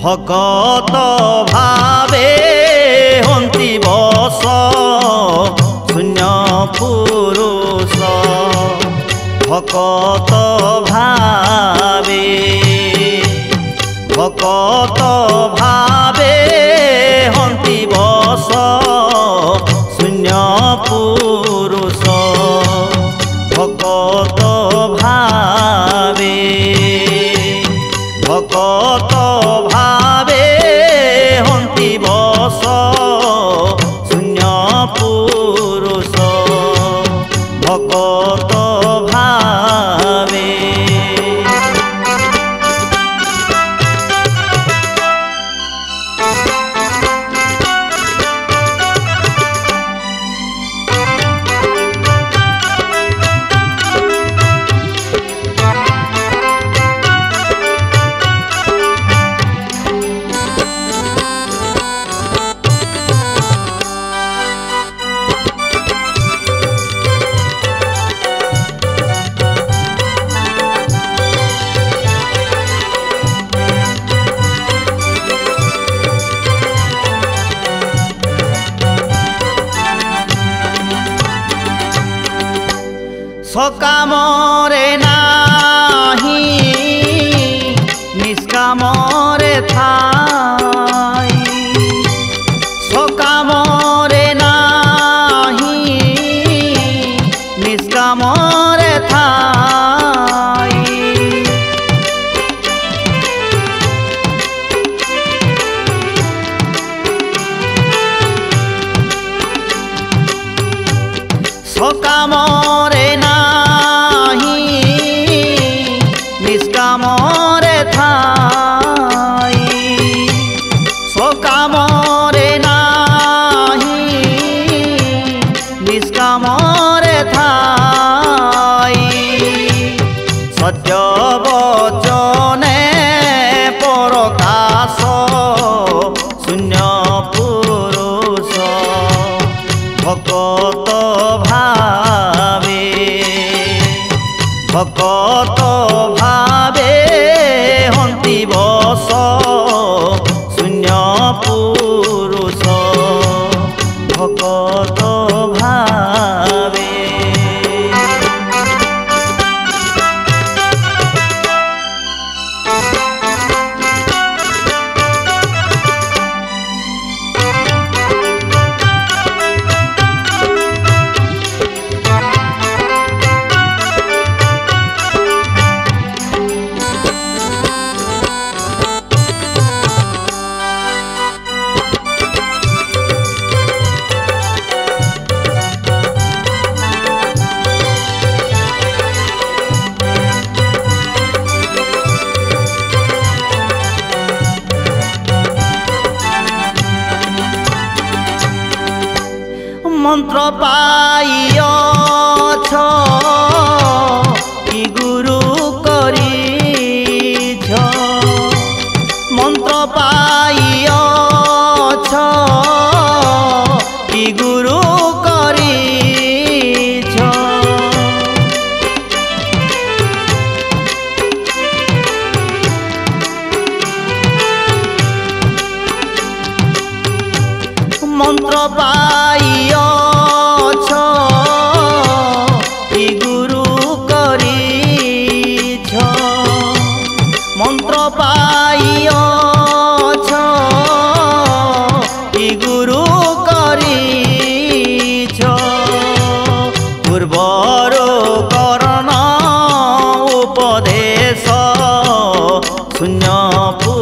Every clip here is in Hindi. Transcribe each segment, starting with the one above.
भगत भावे हंती बस शून्य पुरुष भगत भावे भगत भावे हंती बस शून्य पुरुष भगत भावे भगत भावे हंती बस शून्य पुरुष भगत भावे सकामरे नाही निष्कामरे थाई सकामरे नाही निष्कामरे थाई सकामरे निष्कामरे थाई सकामरे नाही निष्कामरे थाई सत्य वचने प्रकाश शून्य पुरुष भगत भावे भगत भावे हंती बस शून्य पुरुष भगत भावे मंत्र पाइछ कि गुरु करिछ मंत्र पाइछ कि गुरु करिछ मंत्र पाइछ कि गुरु करिछ मंत्र पाइछ कि गुरु करिछ पूर्वर करण उपदेश शून्य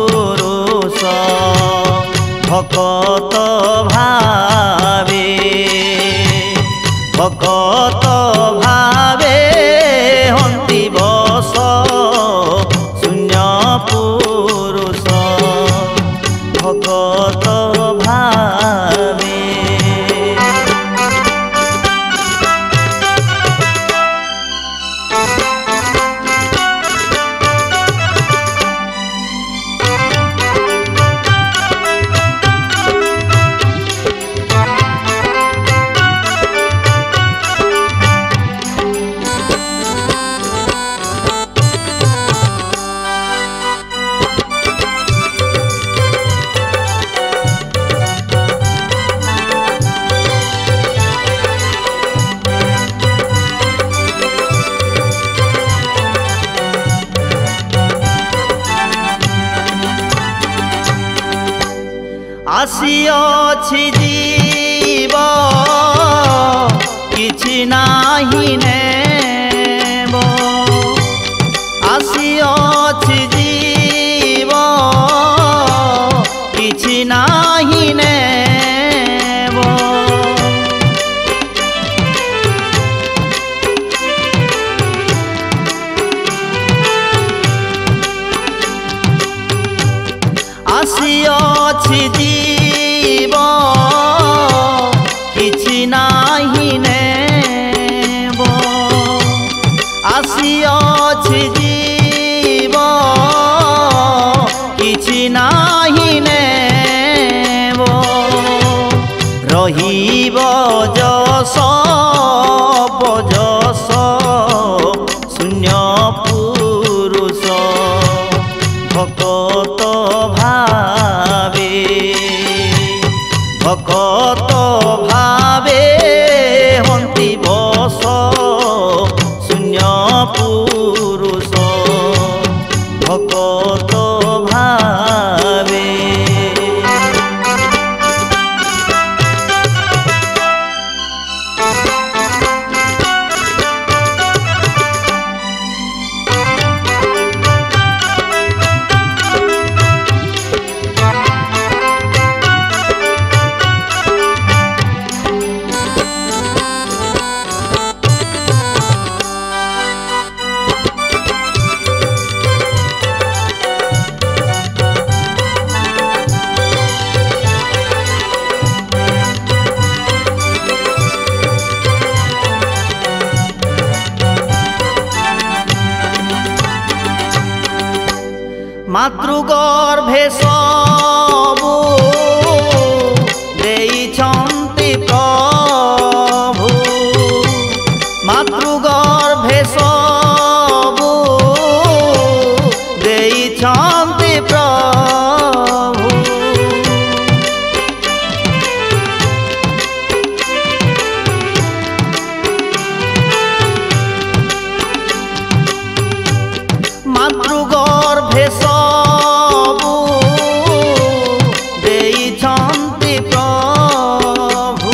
पुरुष भगत भावे ଆସିଅଛି ଜୀବ କିଛି ନାହିଁ ନେବ ଆସିଅଛି ଜୀବ କିଛି ନାହିଁ ନେବ ଆସିଅଛି ଜୀବ କିଛି ନାହିଁ ନେବ ଆସିଅଛି ଜୀବ କିଛି ନାହିଁ ନେବ ରହିବ ଯଶ ବଯଶ ଶୂନ୍ୟ ପୁରୁଷ ଭକତ ভকত ভাবে হন্তি বস শূন্য পুরুষ ভকত ভাবে মাতৃগর্ভে সবু দেইছন্তি প্রভু মাতৃগর্ভে সবু দেইছন্তি প্রভু মাতৃগর্ভে সবু দেইছন্তি প্রভু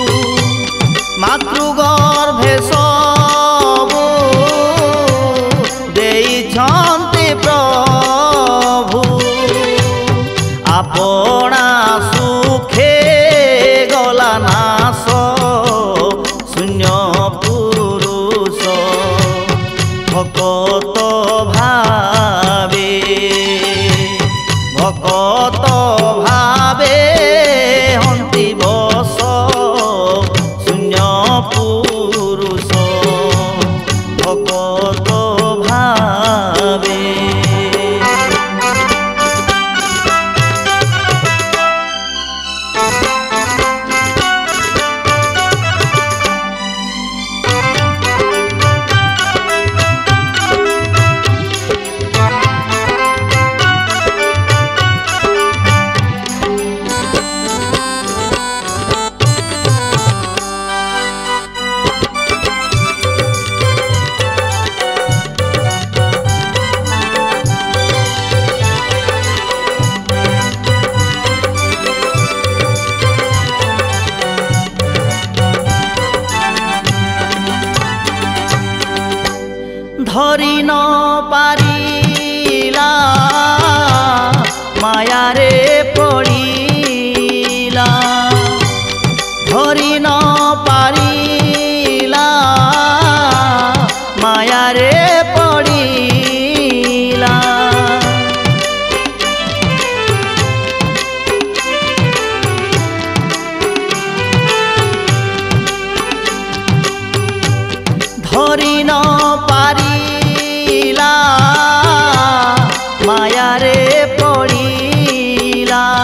মাতৃগর্ভে সবু দেইছন্তি প্রভু আপনা সুখে গলা নাশ শূন্য পুরুষ ভকত ভাবে ভকত ভাবে হন্তি বস শূন্য পুরুষ ভকত ভাবে ধরি ন পারিলা মায়ারে পড়িলা ধরি ন পারিলা মায়ারে পড়িলা ধরি ন পারিলা মায়ারে পড়িলা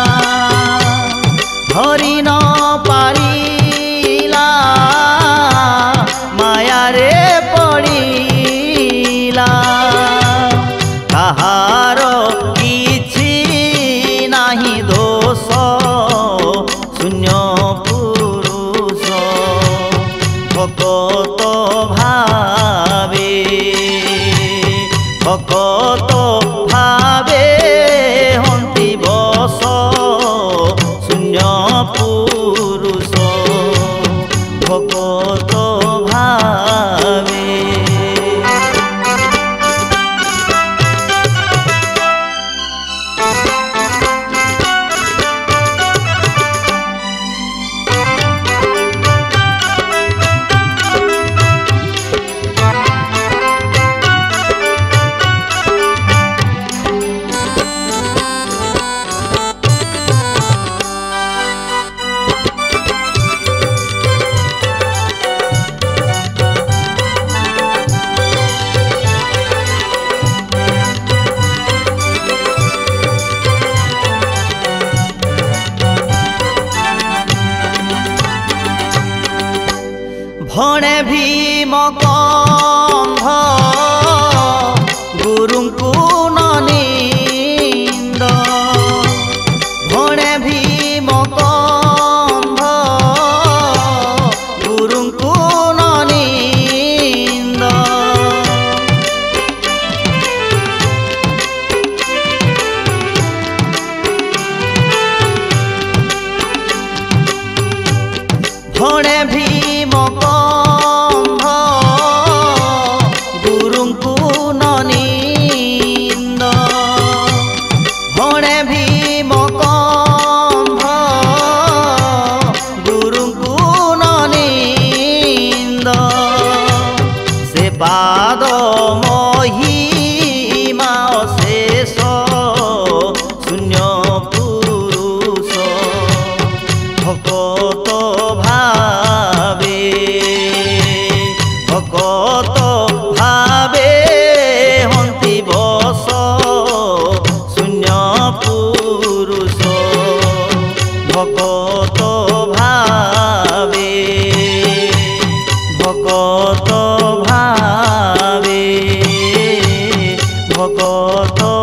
ধরি ন পারিলা মায়ারে পড়িলা কাহার কিছু নাহি দোষ শূন্য পুরুষ ভকত ভাবে भणे भीम कंध गुरुଙ୍କୁ ननिंद भणे भीम कंध गुरुଙ୍କୁ ननिंद भणे भीम कंध गुरुଙ୍କୁ ननिंद भणे भीम कंध गुरुଙ୍କୁ ननिंद से पाद महिमा शेष शून्य पुरुष भकत भकत भावे हंति बस शून्य पुरुष भकत भावे भकत भावे भकत